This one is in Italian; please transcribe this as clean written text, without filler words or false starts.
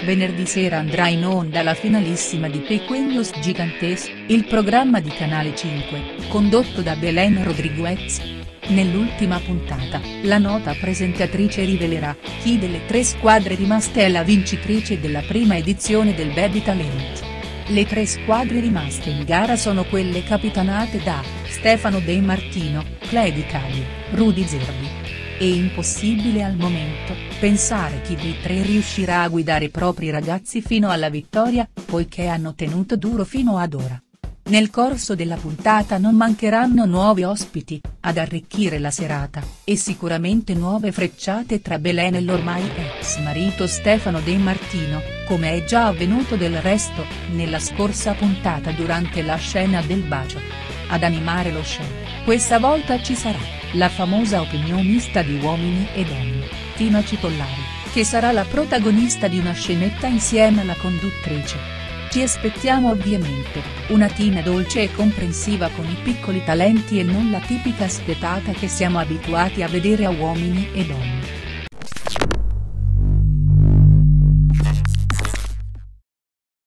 venerdì sera andrà in onda la finalissima di Pequeños Gigantes, il programma di Canale 5, condotto da Belén Rodríguez. Nell'ultima puntata, la nota presentatrice rivelerà chi delle 3 squadre rimaste è la vincitrice della prima edizione del Baby Talent. Le 3 squadre rimaste in gara sono quelle capitanate da Stefano De Martino, Cledi Cali, Rudy Zerbi. È impossibile al momento pensare chi dei 3 riuscirà a guidare i propri ragazzi fino alla vittoria, poiché hanno tenuto duro fino ad ora. Nel corso della puntata non mancheranno nuovi ospiti, ad arricchire la serata, e sicuramente nuove frecciate tra Belén e l'ormai ex marito Stefano De Martino, come è già avvenuto del resto, nella scorsa puntata durante la scena del bacio. Ad animare lo show, questa volta ci sarà, la famosa opinionista di Uomini e Donne, Tina Cipollari, che sarà la protagonista di una scenetta insieme alla conduttrice. Ci aspettiamo ovviamente, una Tina dolce e comprensiva con i piccoli talenti e non la tipica spietata che siamo abituati a vedere a Uomini e Donne.